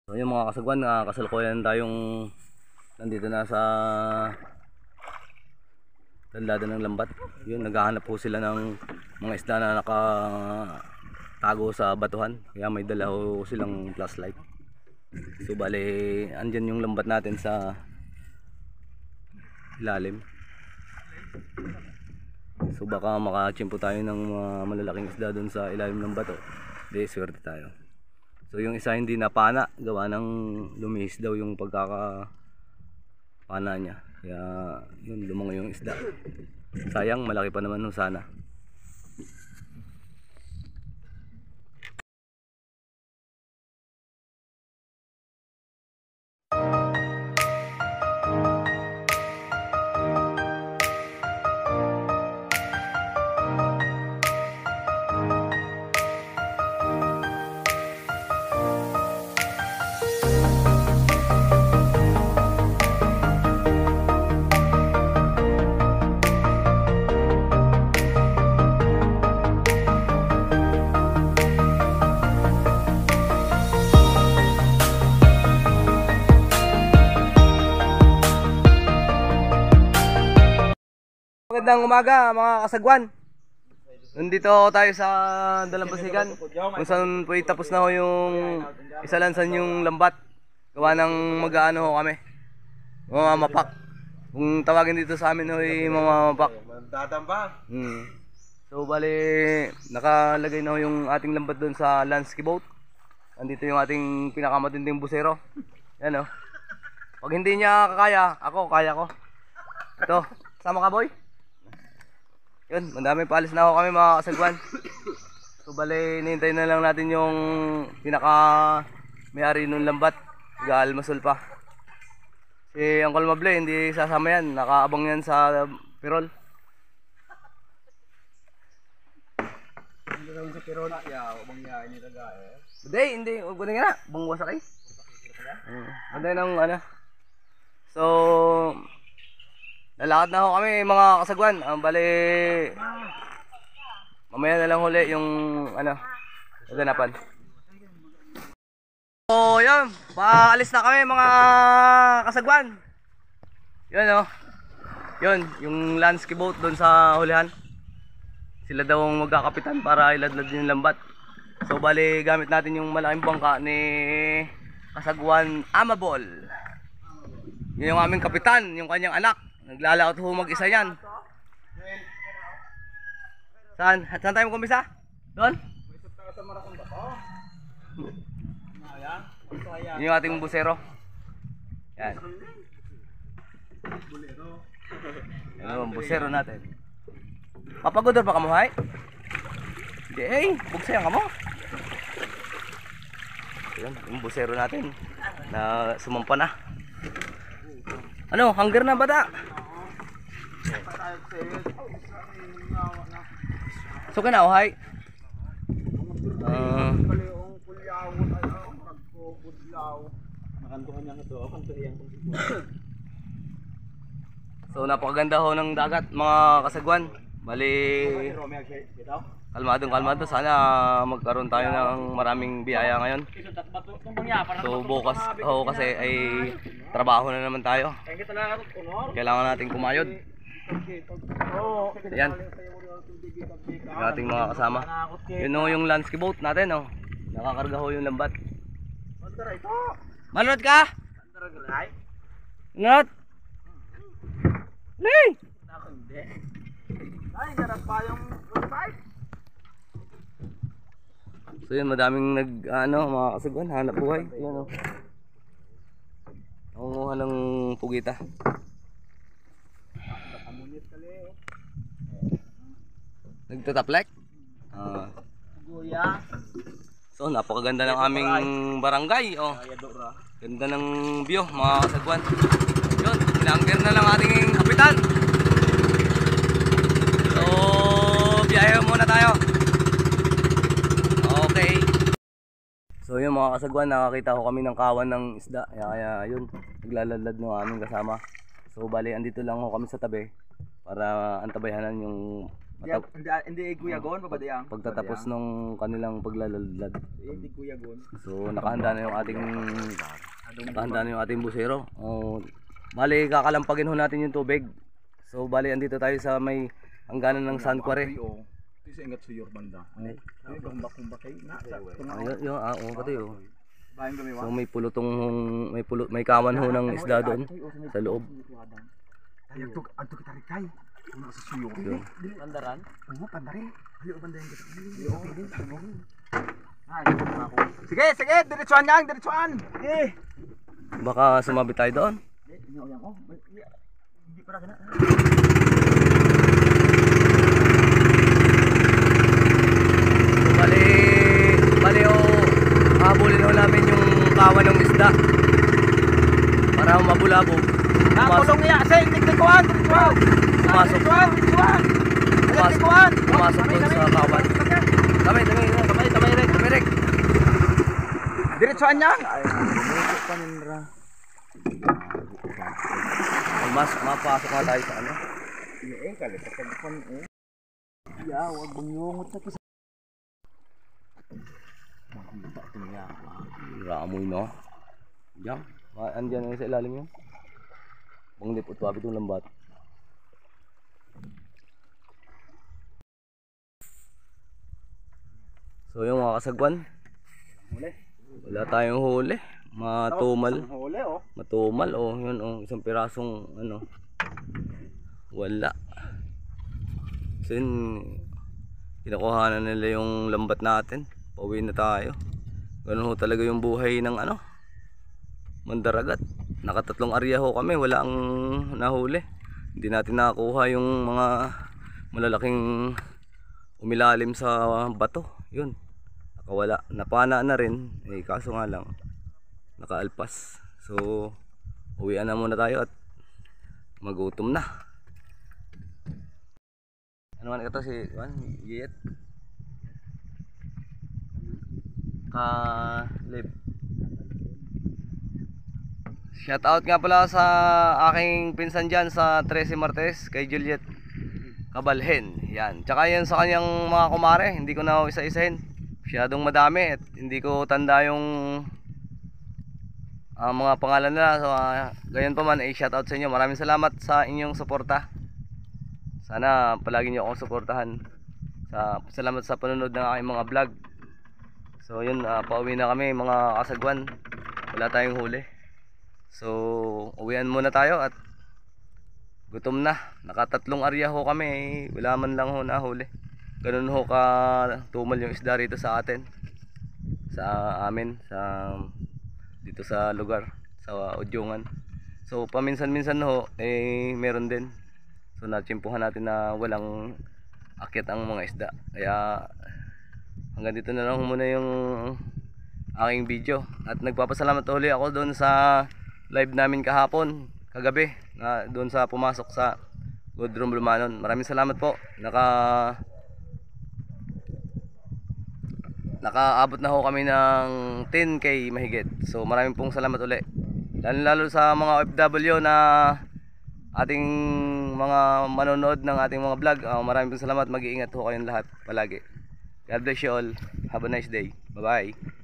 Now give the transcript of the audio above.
So yung mga kasagwan, kasalukuyan tayong nandito na sa landada ng lambat. Yun, naghahanap po sila ng mga isda na nakatago sa batuhan. Kaya may dala ho silang flashlight. So bale, andyan yung lambat natin sa ilalim. So baka makachimpo tayo ng malalaking isda dun sa ilalim ng bato. Di, swerte tayo. So yung isa hindi napana, gawa ng lumihis daw yung pagkakapana niya. Kaya yun, lumango yung isda. Sayang, malaki pa naman nung sana. Magandang umaga mga kasagwan. Nandito tayo sa Dalampasigan kung saan po tapos na ho yung isalansan yung lambat. Gawa ng mag-aano ho kami, mga mapak. Kung tawagin dito sa amin ho ay mga mapak. So bali, nakalagay na ho yung ating lambat doon sa Lansky boat. Nandito yung ating pinakamatinding busero. Yan o. Pag hindi niya kakaya, ako kaya ko. Ito, sama ka boy? Yun, madami paalis na ako kami mga kasagwan. So bale, hinihintay na lang natin yung pinaka may-ari nung lambat. Gaalmasol pa. Si Uncle Mable, hindi sasama yan. Nakaabang yan sa Pirol. Hindi naman sa Pirol. Ubang niya, ini taga eh. Hindi. Huwag na nga. Bang wasak eh. Ganda ng ano. So, lalakad na ho kami mga kasagwan. Bali, mamaya na lang huli yung ano, naganapan. So yun, paalis na kami mga kasagwan. Yun o. Yun, yung Lansky boat doon sa hulihan. Sila daw ang magkakapitan para iladlad yung lambat. So bali, gamit natin yung malaking bangka ni Kasagwan Amabol. Yun yung aming kapitan, yung kanyang anak. Naglalaot ho mag-isa yan. Saan? Saan tayo mag-umpisa? Doon? Yun yung ating busero. Yan. Yan yung busero natin. Papagodor pa kamuhay? Hindi eh, bugsayan ka mo. Yan, yung busero natin na sumampa na. Ano, hunger na bata? So ka na, uhay? So napakaganda ho ng dagat mga kasagwan. Bali, kalmado. Sana magkaroon tayo ng maraming biyaya ngayon. So bukas ho kasi ay trabaho na naman tayo. Kailangan nating kumayod. Ayan, yung ating mga kasama. Yun ho yung Lansky boat natin oh. Nakakarga ho yung lambat. Manod ka? Manod? Lay! Ay, garap pa yung roadside. So yun, madaming mga kasagwan, hanap buhay. Yan oh. Nangunguha ng pugita. Nagtataplek? Guya. So napakaganda ng aming barangay oh. Ganda ng view mga kasagwan. Yun, inangker na lang ating kapitan. So biyahe muna tayo. Okay. So yun mga kasagwan, nakakita ko kami ng kawan ng isda. Kaya yun, naglaladlad ng aming kasama. So bali, andito lang ho kami sa tabi para antabayhanan yung Hindi guyagon papadayang. Pagtatapos nung kanilang paglaladlad. Hindi guyagon. So nakahanda na yung ating busero. Bali kakalampagin ho natin yung tubig. So bali andito tayo sa may hangganan ng San Quarry. Ito sa ingat suyor banda. Ay, kumbak kay na. Ayun, pati oh. Bayan gumiwa. So may kawan ho ng isda doon sa loob. Ayun to kita rikay. Una sa suyor. Pandaran? Oo, pandarin. Ayo bandayan kita. Sige, diretsuan yang, diretsuan. Baka sumabit tayo doon. Hindi para kana. Bali habulin ho namin yung kawan ng isda para mabulabog. Nakulong niya, say, tiklikuan. Pumasok doon sa kawan. Kamay rek. Diretsuan yang. Mapasok na tayo sa ano. Wag bumiyungot sa kisa. Ramoy no. Diyan. Andiyan na sa ilalim yun. Panglip at wabit yung lambat. So yung mga kasagwan. Wala tayong huli. Matumal. Matumal yun isang pirasong ano. Wala. Kasi kinakuhanan nila yung lambat natin. Pauwi na tayo. Ganun ho talaga yung buhay ng ano, mandaragat. Nakatatlong area ho kami, wala ang nahuli. Hindi natin nakakuha yung mga malalaking umilalim sa bato. Yun, nakawala. Napana na rin, kaso nga lang nakaalpas. So uwian na muna tayo at magutom na. Ano man ito si Juan? Giyet? Live. Shout out nga pala sa aking pinsan dyan sa 13 Martes, kay Juliet Cabalhen. Yan. Tsaka yan sa kanyang mga kumare, hindi ko na isa-isahin. Masyadong madami at hindi ko tanda yung mga pangalan nila. So gayon pa man, shout out sa inyo. Maraming salamat sa inyong suporta. Sana palagi niyo akong suportahan. Salamat sa panonood ng aking mga vlog. So yun, pauwi na kami mga kasagwan. Wala tayong huli. So uwian muna tayo at gutom na. Nakatatlong area ho kami, wala man lang ho nahuli. Ganun ho ka tumal yung isda rito sa atin. Sa amin, dito sa lugar, sa Udyungan. So paminsan-minsan ho meron din. So natsimpuhan natin na walang akyat ang mga isda. Kaya hanggang dito na lang muna yung aking video. At nagpapasalamat ulit ako doon sa live namin kahapon, kagabi, na doon sa pumasok sa Godrom Lumanon. Maraming salamat po. Nakaabot na ho kami ng 10k mahigit. So maraming pong salamat ulit. Lalo sa mga OFW na ating mga manonood ng ating mga vlog. Maraming pong salamat. Mag-iingat ho kayong lahat palagi. God bless you all. Have a nice day. Bye bye.